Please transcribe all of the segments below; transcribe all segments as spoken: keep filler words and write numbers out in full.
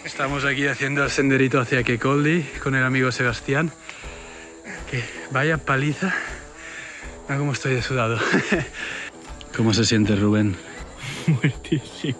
Estamos aquí haciendo el senderito hacia Kekoldi con el amigo Sebastián. Que vaya paliza. Mira cómo estoy de sudado. ¿Cómo se siente, Rubén? Muertísimo.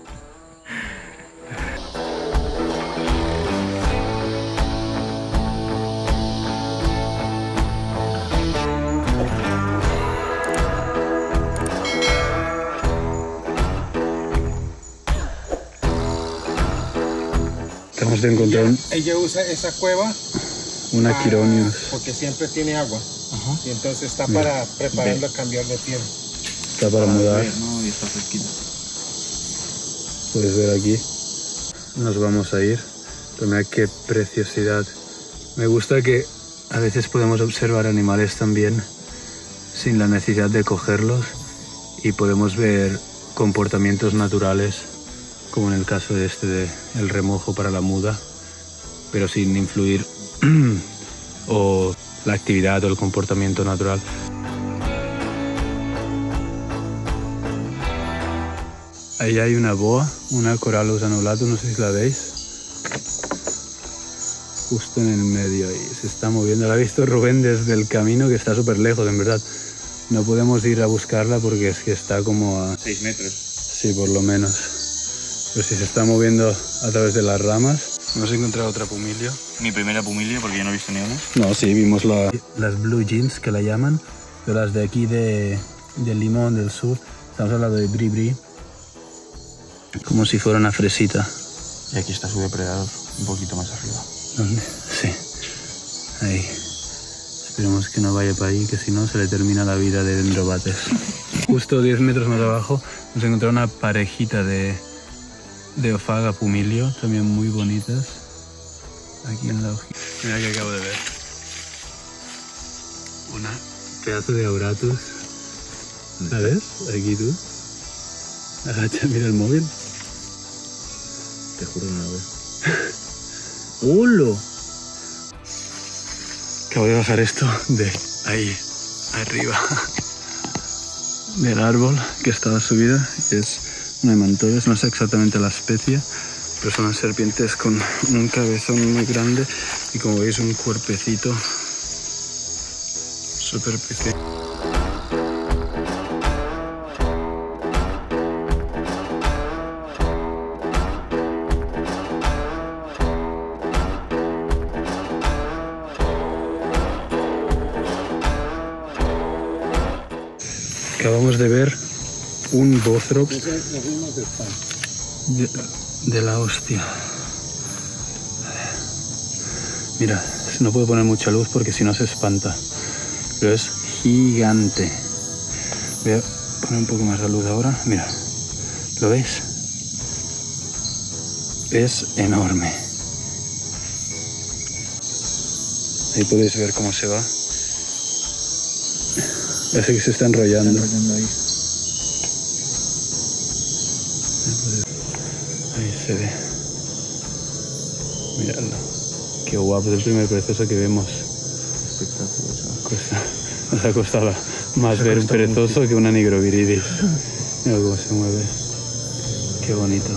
Acabamos de encontrar un, Ella usa esa cueva una para- Quironius. porque siempre tiene agua. Ajá. Y entonces está para preparando a cambiar de tierra. Está para mudar. No, y está fresquita. Puedes ver aquí. Nos vamos a ir. Pero mira qué preciosidad. Me gusta que a veces podemos observar animales también sin la necesidad de cogerlos y podemos ver comportamientos naturales, como en el caso de este de el remojo para la muda, pero sin influir o la actividad o el comportamiento natural. Ahí hay una boa, una Corallus anulatus, no sé si la veis. Justo en el medio ahí, se está moviendo. La ha visto Rubén desde el camino, que está súper lejos, en verdad. No podemos ir a buscarla porque es que está como a... seis metros. Sí, por lo menos. Pero si se está moviendo a través de las ramas. Hemos encontrado otra pumilio. Mi primera pumilio, porque yo no he visto ni una. No, sí, vimos la... las blue jeans que la llaman, pero las de aquí de, del Limón del Sur. Estamos hablando de bri bri. Como si fuera una fresita. Y aquí está su depredador, un poquito más arriba. ¿Dónde? Sí. Ahí. Esperemos que no vaya para ahí, que si no se le termina la vida de dendrobates. Justo diez metros más abajo hemos encontrado una parejita de, de Ophaga pumilio, también muy bonitas. Aquí en la hojita. Mira que acabo de ver. Una pedazo de Auratus. ¿Sabes? Aquí tú. Agacha, mira el móvil. Te juro que no lo veo. ¡Holo! Acabo de bajar esto de ahí, arriba del árbol que estaba subida. Es una Hemantopus, no sé exactamente la especie, pero son unas serpientes con un cabezón muy grande y, como veis, un cuerpecito súper pequeño. Acabamos de ver un Bothrops de, de la hostia. Mira, no puedo poner mucha luz porque si no se espanta, pero es gigante. Voy a poner un poco más de luz ahora. Mira, ¿lo veis? Es enorme. Ahí podéis ver cómo se va. Parece que se está enrollando. Está enrollando ahí. Ahí se ve. Miradlo. Qué guapo, es el primer perezoso que vemos. Espectacular. Cuesta, nos ha costado más ver un perezoso que una nigroviridis. Mira cómo se mueve. Qué bonito.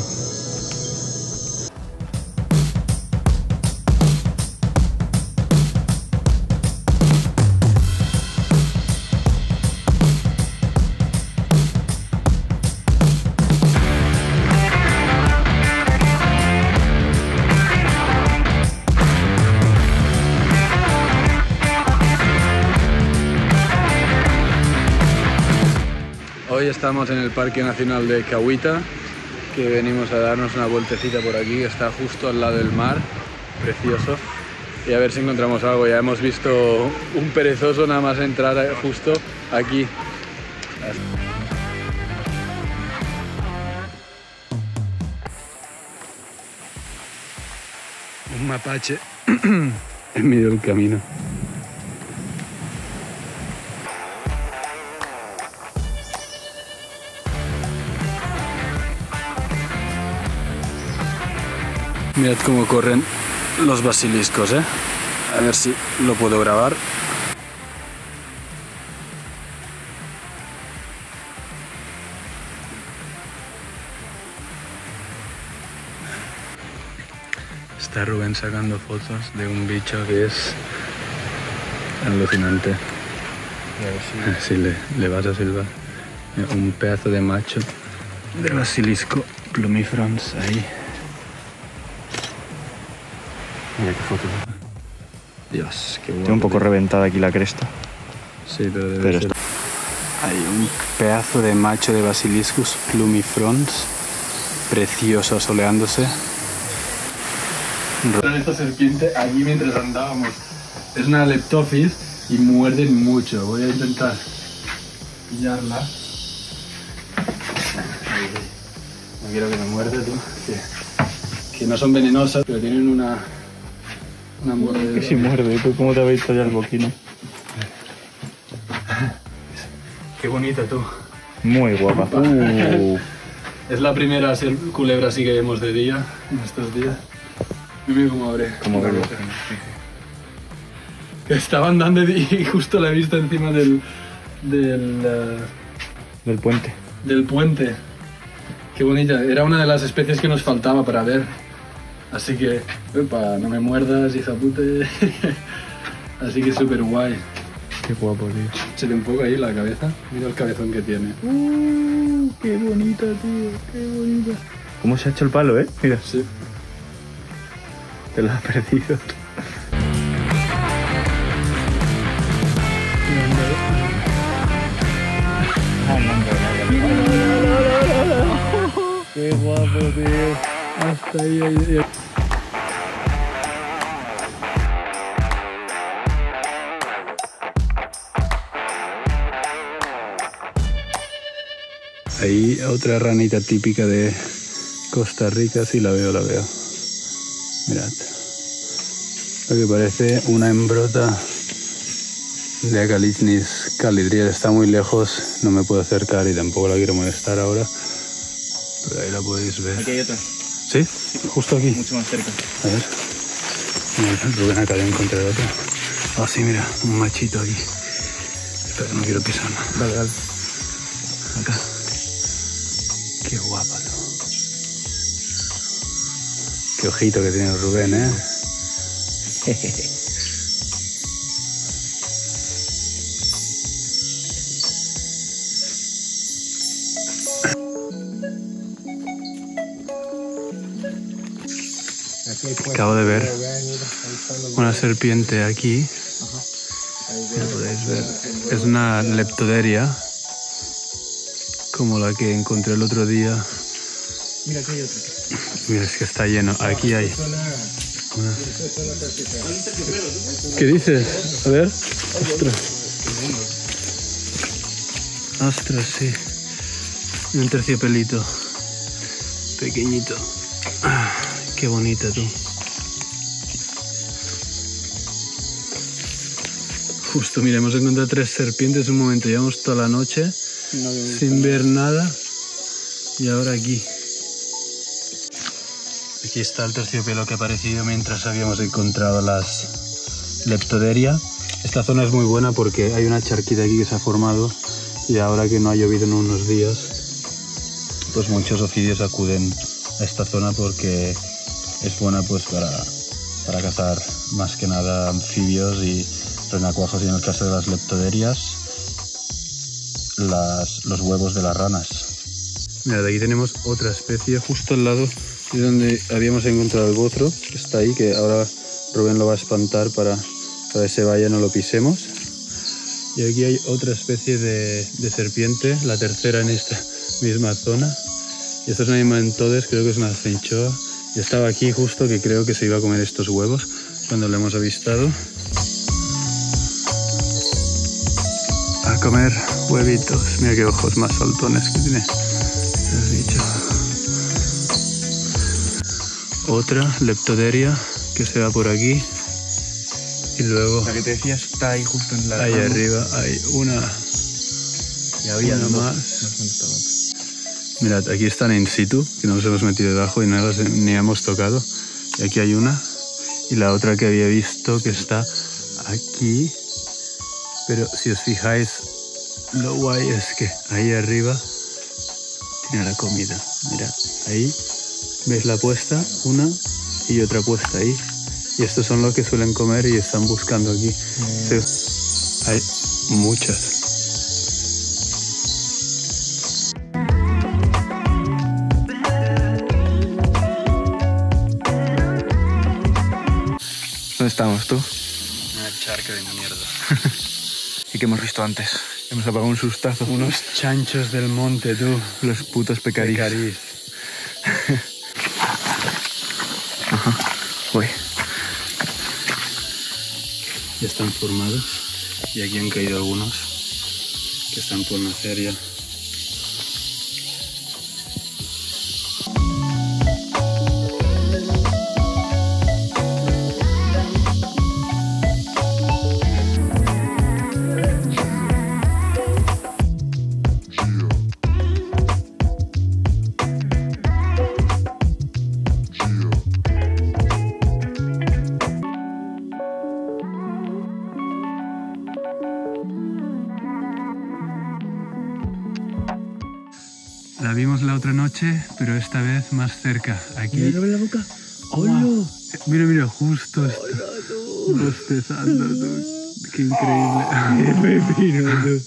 Hoy estamos en el Parque Nacional de Cahuita, que venimos a darnos una vueltecita por aquí, que está justo al lado del mar, precioso, y a ver si encontramos algo. Ya hemos visto un perezoso nada más entrar justo aquí. Un mapache en medio del camino. Mirad cómo corren los basiliscos, ¿eh? A ver si lo puedo grabar. Está Rubén sacando fotos de un bicho que es alucinante. Si le, le vas a silbar. Un pedazo de macho de basilisco plumifrons ahí. Mira qué foto. Dios, qué guapo. Tengo un poco reventada aquí la cresta. Sí, pero debe Pero ser. Hay un pedazo de macho de basiliscus plumifrons. Precioso, soleándose. Esta serpiente allí mientras andábamos. Es una leptophis y muerden mucho. Voy a intentar pillarla. No quiero que me muerde, tú. Que, que no son venenosas, pero tienen una... una mordedura. Que si muerde, ¿tú cómo te has visto ya el boquino? Qué bonita, tú. Muy guapa. Uh. Es la primera culebra así que vemos de día, en estos días. Mira cómo abre. Como verlo. Que estaba andando y justo la he visto encima del... del... Uh, Del puente. del puente. Qué bonita. Era una de las especies que nos faltaba para ver. Así que... Epa, no me muerdas, hija puta. Así que súper guay. Qué guapo, tío. Se le enfoca ahí la cabeza. Mira el cabezón que tiene. Uh, qué bonita, tío. Qué bonita. ¿Cómo se ha hecho el palo, eh? Mira. Sí. Te lo has perdido. Qué guapo, tío. Hasta ahí, ahí, ahí. Ahí otra ranita típica de Costa Rica, sí la veo, la veo. Mirad. Lo que parece una hembrota de Acalisnis calidriel. Está muy lejos, no me puedo acercar y tampoco la quiero molestar ahora. Pero ahí la podéis ver. Aquí hay otra. ¿Sí? Justo aquí. Mucho más cerca. A ver. Mira, Rubén acaba de encontrar otro. Ah, sí, mira, un machito aquí. Pero no quiero pisarlo. Dale, dale. Acá. Qué guapa, ¿no? Qué ojito que tiene Rubén, ¿eh? Acabo de ver una serpiente aquí. Lo podéis ver. Es una leptoderia, como la que encontré el otro día. Mira, aquí hay otro. Mira, es que está lleno. Aquí hay una. ¿Qué dices? A ver. Ostras. Ostras, sí. Un terciopelito. Pequeñito. Ah, qué bonita, tú. Justo, mira, hemos encontrado tres serpientes en un momento. Llevamos toda la noche no sin ver nada. Y ahora aquí. Aquí está el terciopelo que ha aparecido mientras habíamos encontrado las leptoderia. Esta zona es muy buena porque hay una charquita aquí que se ha formado y ahora que no ha llovido en unos días, pues muchos ofidios acuden a esta zona porque es buena pues para, para cazar más que nada anfibios y renacuajos, y en el caso de las leptoderias, las, los huevos de las ranas. Mira, de aquí tenemos otra especie justo al lado de donde habíamos encontrado el botro, que está ahí, que ahora Rubén lo va a espantar para, para que se vaya, no lo pisemos. Y aquí hay otra especie de, de serpiente, la tercera en esta misma zona. Y esto es una Nemathodes, creo que es una cinchoa. Y estaba aquí justo, que creo que se iba a comer estos huevos cuando lo hemos avistado. A comer huevitos. Mira qué ojos más saltones que tiene el bicho. Otra leptoderia que se va por aquí. Y luego... La que te decía está ahí justo en la... Ahí rama. Arriba hay una... Y había una dos. más. No sé dónde estaba otra. Mirad, aquí están in situ, que nos hemos metido debajo y no las ni hemos tocado. Y aquí hay una. Y la otra que había visto que está aquí. Pero si os fijáis, lo guay es que ahí arriba tiene la comida. Mirad, ahí veis la puesta, una, y otra puesta ahí. Y estos son los que suelen comer y están buscando aquí. Mm. Sí. Hay muchas. ¿Dónde estamos, tú? Una charca de mierda. ¿Y qué hemos visto antes? Hemos apagado un sustazo. Unos chanchos del monte, tú. Los putos pecarís. Pecarís. Ajá. Uy. Ya están formados. Y aquí han caído algunos que están por nacer ya. La vimos la otra noche, pero esta vez más cerca. Aquí. Mira, abre la boca. ¡Hola! Mira, mira, justo está bostezando, tú. ¡Qué increíble! ¡Qué pepino, tú!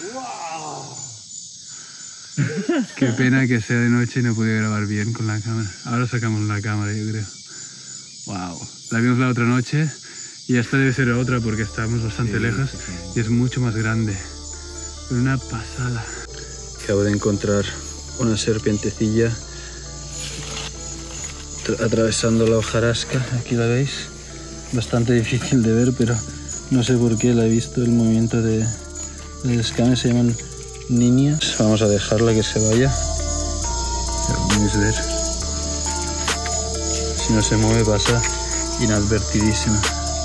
Qué pena que sea de noche y no pude grabar bien con la cámara. Ahora sacamos la cámara, yo creo. ¡Wow! La vimos la otra noche y esta debe ser otra porque estábamos bastante Sí, lejos sí, sí. y es mucho más grande. Pero una pasada. Acabo de encontrar una serpientecilla atravesando la hojarasca. Aquí la veis, bastante difícil de ver, pero no sé por qué la he visto. El movimiento de, de escamas se llaman niñas. Vamos a dejarla que se vaya, pero podéis ver, si no se mueve pasa inadvertidísima.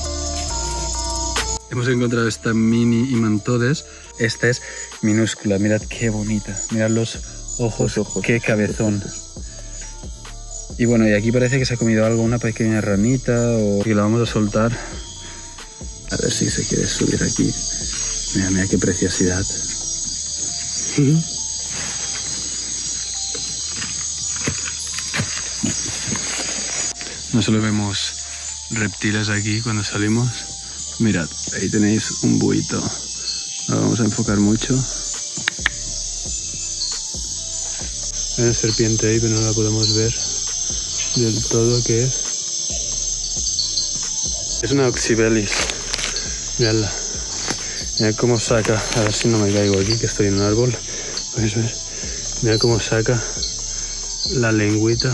Hemos encontrado esta mini imantodes. Esta es minúscula, mirad qué bonita, mirad los ojos, Los ojos, qué cabezón. Y bueno, y aquí parece que se ha comido algo, una pequeña ranita, o que la vamos a soltar. A ver si se quiere subir aquí. Mira, mira qué preciosidad. No solo vemos reptiles aquí cuando salimos. Mirad, ahí tenéis un buito. Ahora vamos a enfocar mucho. Hay una serpiente ahí, pero no la podemos ver del todo qué es. Es una oxybelis. Miradla. Mirad cómo saca. A ver si no me caigo aquí, que estoy en un árbol. ¿Podéis ver? Mirad cómo saca la lengüita.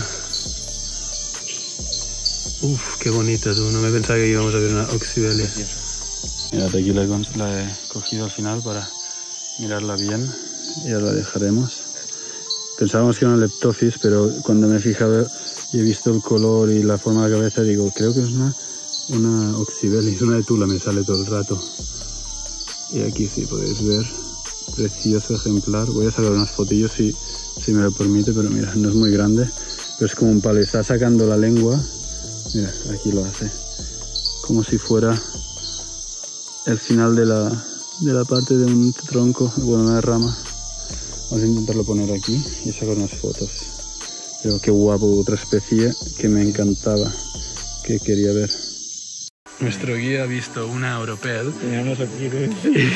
Uf, qué bonita, tú. No me pensaba que íbamos a ver una oxybelis. Mirad, aquí la he, la he cogido al final para mirarla bien y ahora la dejaremos. Pensábamos que era una leptophis, pero cuando me he fijado y he visto el color y la forma de la cabeza, digo, creo que es una, una oxybelis, una de tula me sale todo el rato. Y aquí sí podéis ver, precioso ejemplar. Voy a sacar unas fotillos si, si me lo permite, pero mira, no es muy grande, pero es como un palo. Está sacando la lengua, mira, aquí lo hace, como si fuera el final de la, de la parte de un tronco, bueno, una rama. Vamos a intentarlo poner aquí y sacar unas fotos. Pero qué guapo, otra especie que me encantaba, que quería ver. Nuestro guía ha visto una oropel Teníamos aquí, ¿eh?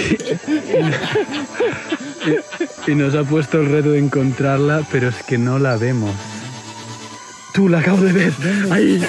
y, y nos ha puesto el reto de encontrarla, pero es que no la vemos. Tú la acabo de ver. Ahí.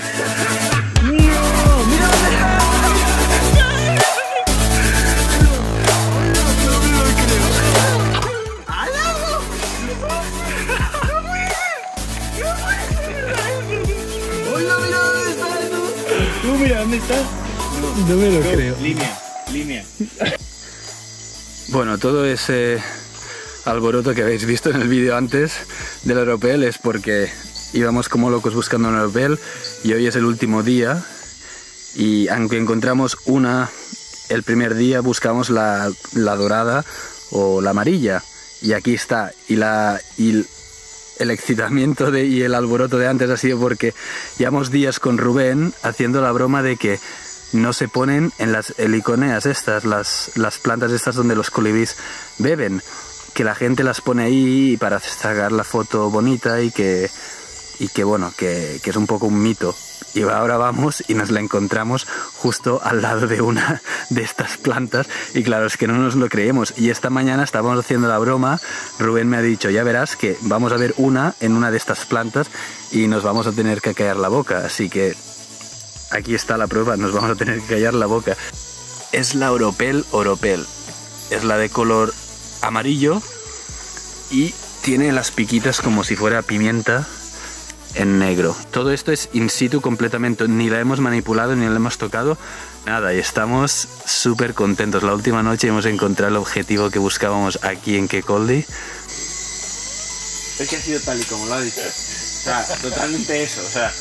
Mira, ¿dónde estás? No me lo creo. Línea, línea. Bueno, todo ese alboroto que habéis visto en el vídeo antes del oropel es porque íbamos como locos buscando un oropel y hoy es el último día y aunque encontramos una el primer día, buscamos la, la dorada o la amarilla y aquí está. Y, la, y el excitamiento de, y el alboroto de antes ha sido porque llevamos días con Rubén haciendo la broma de que no se ponen en las heliconeas estas, las, las plantas estas donde los colibríes beben, que la gente las pone ahí para sacar la foto bonita y que, y que bueno, que, que es un poco un mito, Y ahora vamos y nos la encontramos justo al lado de una de estas plantas y claro, es que no nos lo creemos. Y esta mañana estábamos haciendo la broma, Rubén me ha dicho, ya verás que vamos a ver una en una de estas plantas y nos vamos a tener que callar la boca. Así que aquí está la prueba, nos vamos a tener que callar la boca. Es la Oropel Oropel, es la de color amarillo y tiene las piquitas como si fuera pimienta en negro. Todo esto es in situ completamente, ni la hemos manipulado ni la hemos tocado, nada, y estamos súper contentos. La última noche hemos encontrado el objetivo que buscábamos aquí en Kekoldi. Es que ha sido tal y como lo ha dicho. O sea, totalmente eso, o sea.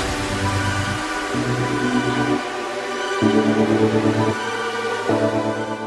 Thank you.